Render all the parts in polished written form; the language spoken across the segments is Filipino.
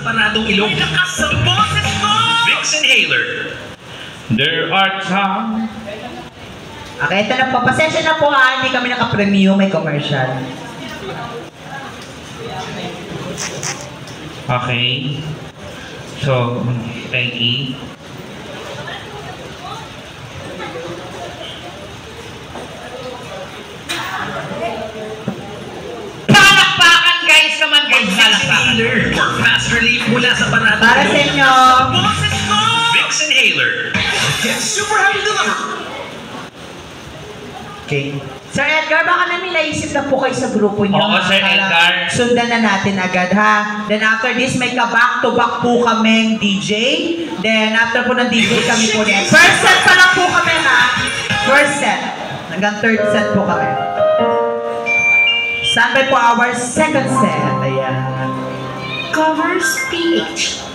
paradong ilong. May lakas sa boses mo! Vicks Inhaler. There are times... Okay, ito na po. Pasensya na po ha. Hindi kami naka-preview. May commercial. Okay. So, ready? Palakpakan guys naman guys. Palakpakan. For fast relief mula sa paradong para sa inyo. Boses mo! Vicks Inhaler. Get super happy deliver. Okay. Sir Edgar, baka namin naisip na po kayo sa grupo niyo. Oo, Sir Edgar. Sundan na natin agad, ha? Then after this, may ka-back-to-back po kaming DJ. Then after po ng DJ, kami po din. First set pa lang po kami, ha? First set. Hanggang third set po kami. Standby po our second set. Ayan. Covers PH.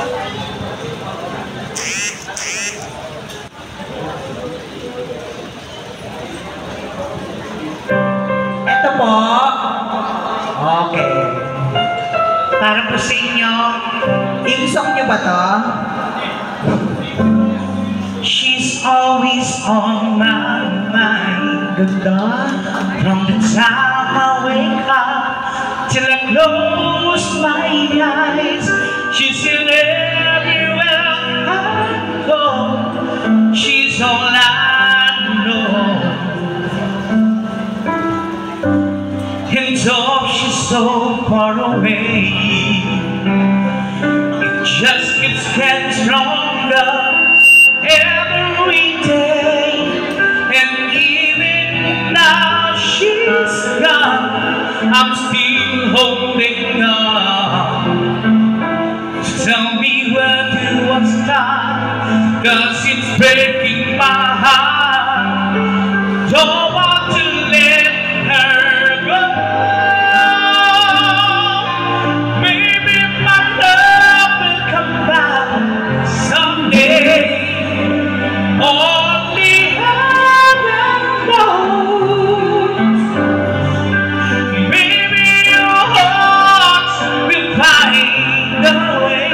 Ito po. Okay. Para po sa inyo. Team song nyo ba to? She's always on my mind. Ganda. From the time I wake up till I close my eyes, she's in everywhere I go. She's all I know. And though she's so far away, it just gets getting stronger every day. And even now she's gone, I'm still holding on. So tell me where do I start, 'cause it's breaking my heart. Don't want to let her go. Maybe my love will come back someday. Only heaven knows. Maybe your heart will find a way.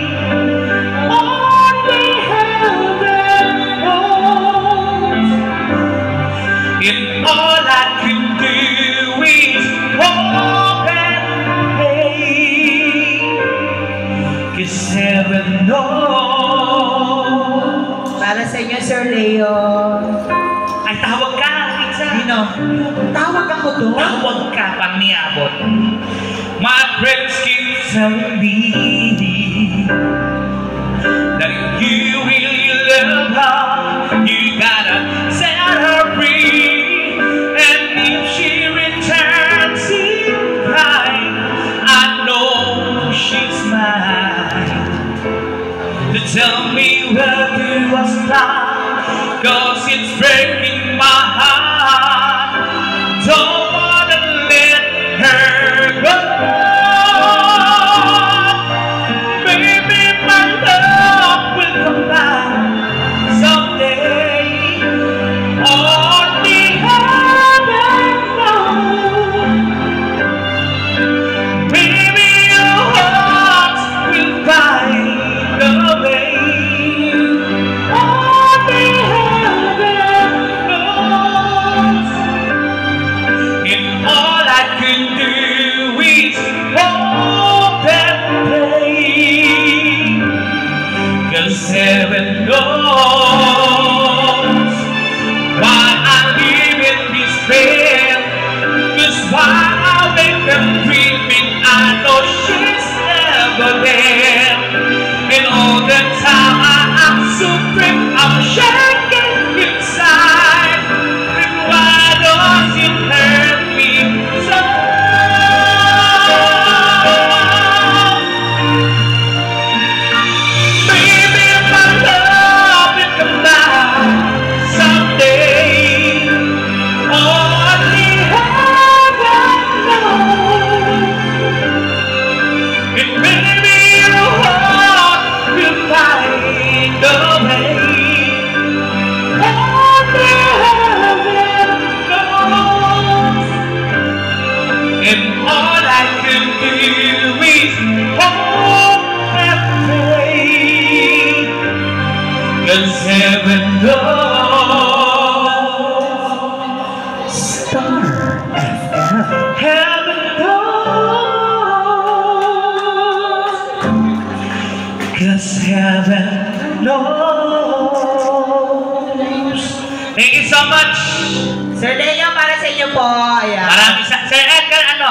Only heaven knows. And all I can do is hope and pray, 'cause heaven knows. Para sa inyo, Sir Leo. Ay, tawag ka, Lisa. Sino? Tawag ako doon? Tawag ka pang niabot. My friends keep telling me that if you really love her, you gotta set her free. And if she returns in kind, I know she's mine. To tell me where do I start, 'cause it's breaking my heart. Don't wanna let her go. Maybe my love will come back someday. Only heaven knows. Maybe your heart will find a way. Only heaven knows. Heaven knows. Star FM. Heaven knows. 'Cause heaven knows. Thank you so much. Sir Leo, para sa inyo po. Ayan. Maraming Sir Edgar, ano?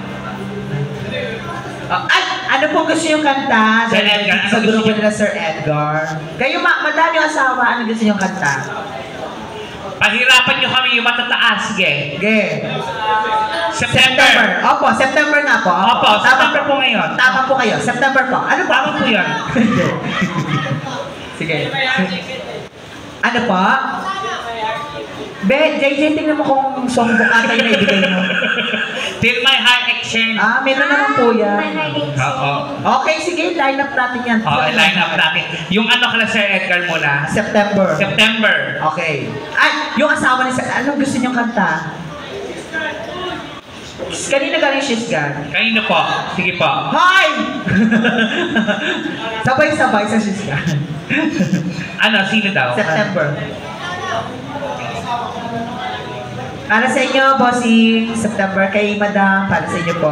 Ay, ano po gusto yung kanta? Sir Edgar, ano sa gusto grupo niyo? nila Sir Edgar. Kayo, madami yung asawa. Ano gusto yung kanta? Pahirapan nyo kami yung matataas, sige. Okay. September. Opo, September nga po. Opo, September po ngayon. Tama po kayo. September po. Ano po? Tama po yun. Sige. Ano po? Be, JJ, tingnan mo kung song book ata yung naibigay mo. Till my heart exchange. Ah, meron naman po yan. Oo. Okay, sige, line up natin yan. Okay, line up natin. Yung ano kala Sir Edgar muna. September. September. Okay. Ay, yung asawa ni Sir, anong gusto niyong kanta? Kanina galing She's Gone. Kanino po? Sige po. Hi! Sabay-sabay sa She's Gone. Ano, sino daw? September. Para sa inyo, bossing, September kay Madam, para sa inyo po.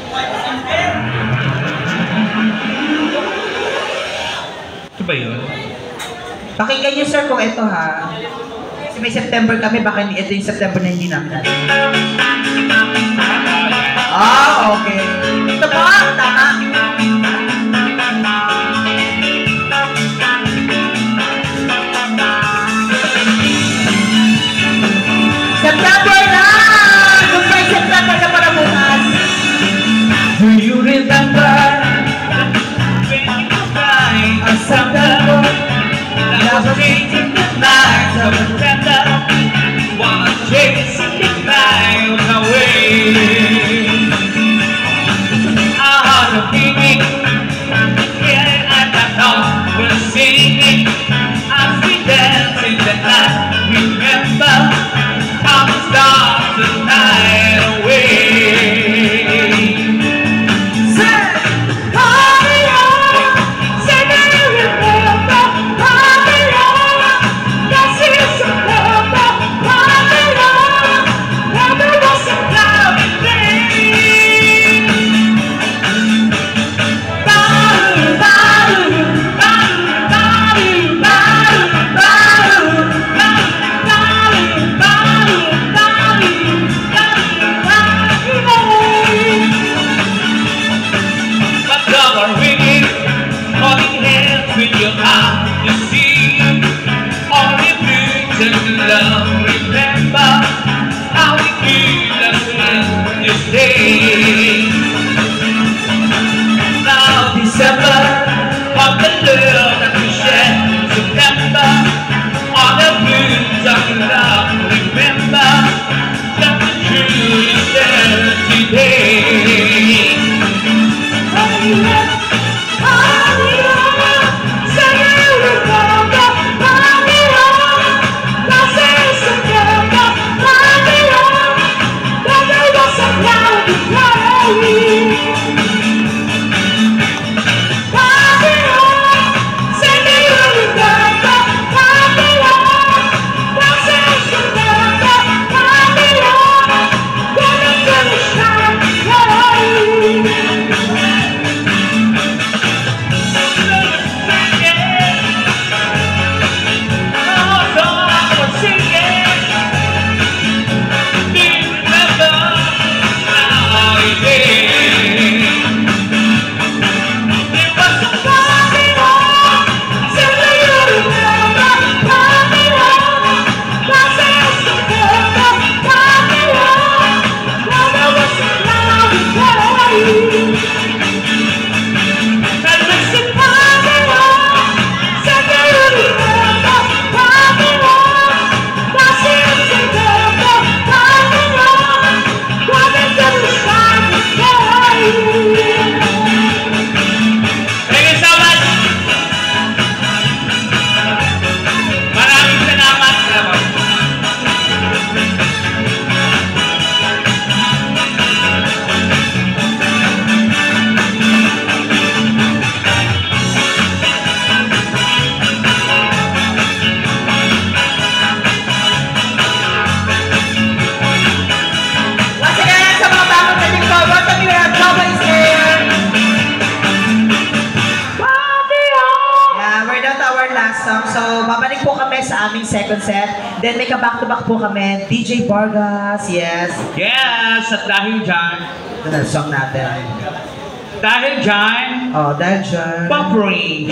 Ito ba yun? Pakinggan niyo, sir, kung ito ha. Kasi may September kami, baka ito yung September na hindi namin. Ah, okay. Ito po, tama. September na! Goodbye September na para bukas. Do you remember when you cried on September? That was changing the night of September. One chasing the night away. I had a big kami sa aming second set. Then may ka-back-to-back po kami. DJ Vargas, yes. Yes, at dahil dyan, Ito na song natin. dahil dyan, Dahil dyan. buffering.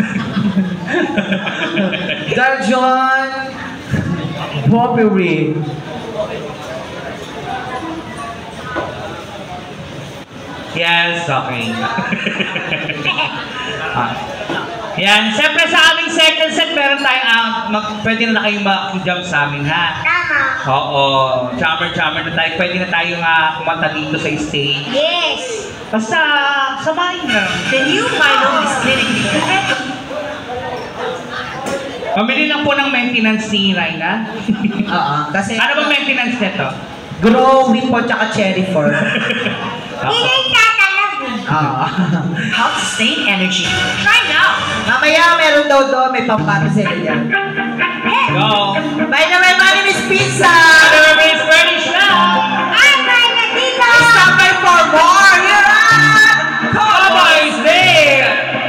Dahil dyan. Poppy. Yes, okay. Yan, siyempre sa aming second set, meron tayong, pwede na kayong makikijump sa amin, ha? Tama. Oo, jammer na tayo. Pwede na tayong kumanta dito sa stage. Yes. Basta, samahin na. The new final is clinically correct. Pamili lang po ng maintenance ni Raina. Kasi Ano ba maintenance nito? grow wheat po tsaka cherry for. Hindi tatalab. How to sustain energy. Try now. Mamaya meron daw doon, may pampano sila yan. Go! By the way, my name is Pizza! Other is furnished now! I'm Raina Dito. Stop by for more! You're on! Papa is there!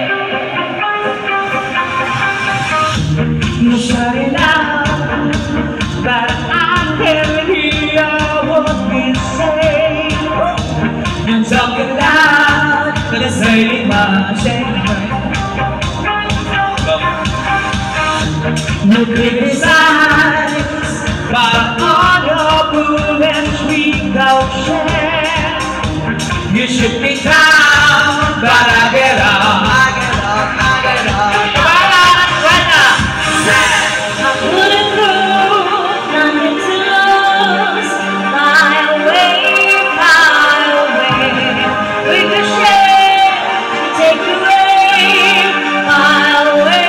You shut it out, but I can hear what you say. You're talking loud, but it's hurting my shame. You criticize, but all your bullets we don't share. You should be down, but I get up. I get up, I get up. I wouldn't prove nothing to lose. My way. With the shame, take away. My way.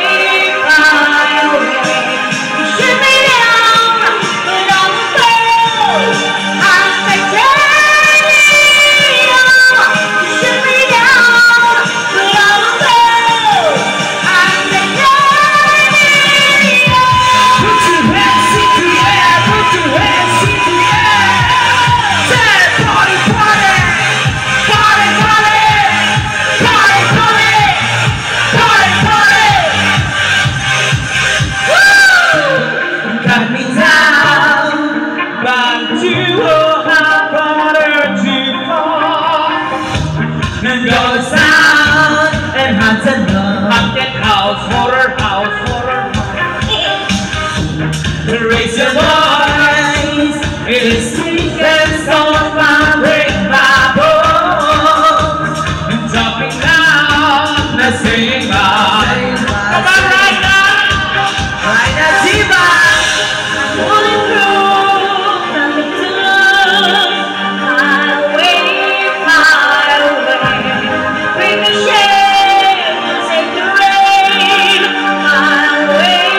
You shoot me down, but I'm afraid. I'm titanium. You shoot me down, but I'm afraid. I'm titanium. Put your hands in the air, put your hands in the air. Say party, party, party, party, party, party, party, party. Woo! Cut me down, but you have harder to fall. And go sound and hunt and love. Haunted house, horror house, horror house. Raise your voice. It is sweet and stone, my break my bones. And talking loud, and singing loud. Come on, right now. Raina Diva! Wouldn't prove nothing to lose. My way. Bring the shame, take the rain. My way.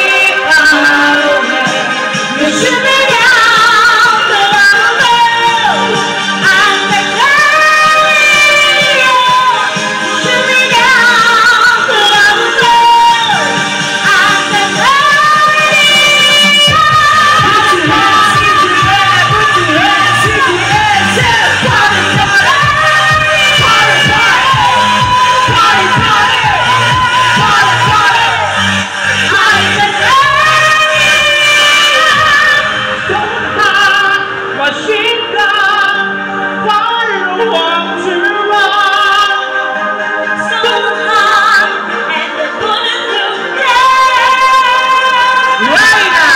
You shoot me down, but I'm alone. I'm titanium. You shoot me down, but I'm alone. I'm titanium. Put your hands in the air, put your hands in the air. Say party, party, party, party, party, party, party, Machine gun, fire want to run. So hot, and the bulletproof Raina!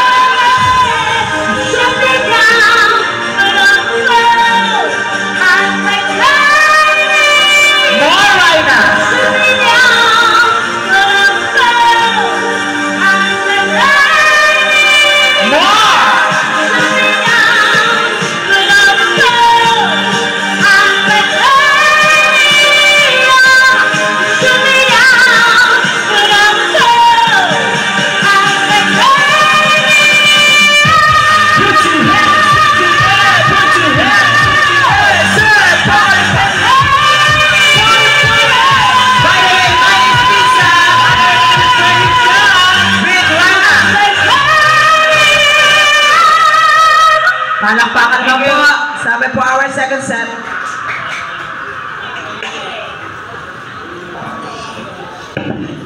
shoot me down, but I'm close. I'm titanium. More Raina! Shoot me down, but I'm close. I'm titanium. More! Shoot me down, but I'm close. I'm titanium. Shoot me down, but I'm close. I'm titanium. Put your hands in the air, put your hands in the air. Say party, party, By the way, my name is Pizza! With Raina! Palakpakan lang po. Sabi po our second set.